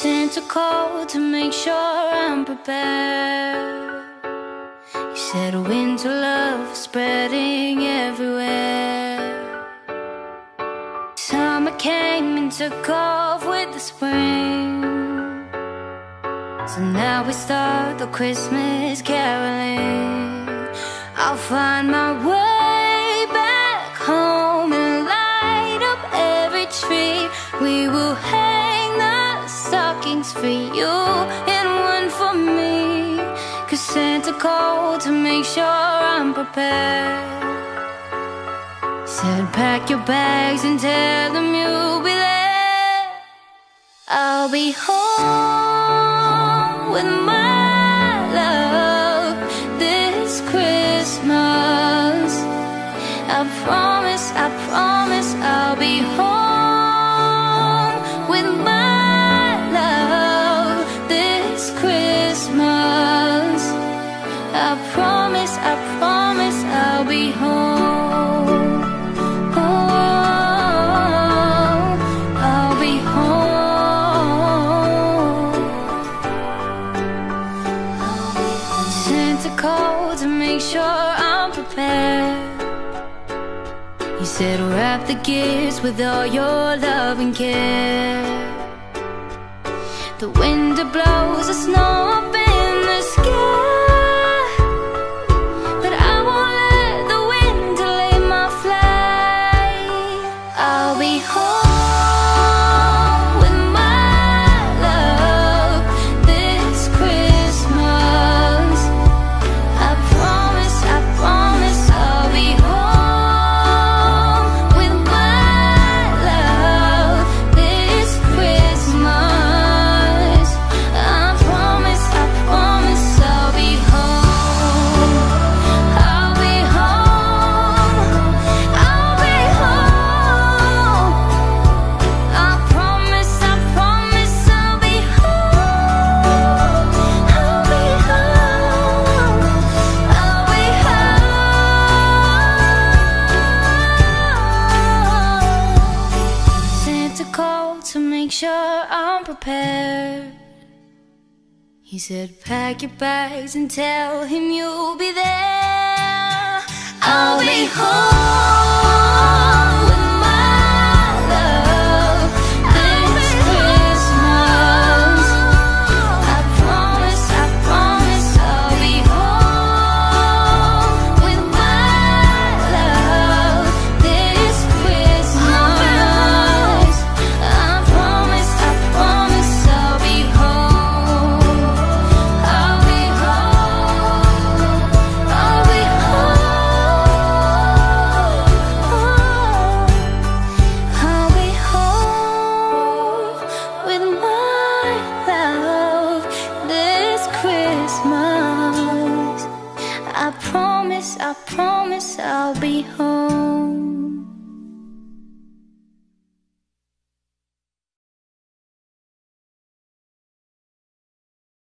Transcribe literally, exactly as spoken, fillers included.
Santa called to make sure I'm prepared. He said winter love is spreading everywhere. Summer came and took off with the spring. So now we start the Christmas caroling. I'll find my way back home and light up every tree. We will hang the stockings for you and one for me, 'cause Santa called to make sure I'm prepared. Said pack your bags and tell them you'll be there. I'll be home with my love this Christmas. I promise, I promise I'll be home with my love this Christmas. I promise, I promise I'll be home. Oh, I'll be home. Santa called to make sure I'm prepared. He said wrap the gifts with all your love and care. The wind blows the snow up in the sky, but I won't let the wind delay my flight. I'll be home with my love this Christmas. I promise, I promise I'll be home with my love this Christmas. I promise, I promise I'll be home. I'll be home. I'll be home. I promise, I promise I'll be home. I'll be home. I'll be home. Santa called to make sure I'm prepared. He said pack your bags and tell him you'll be there. I'll be home with my love this Christmas. I promise, I promise I'll be home with my love this Christmas. I promise, I promise I'll be home. I'll be home. I'll be home. I'll be home with my love this Christmas. I promise, I promise I'll be home.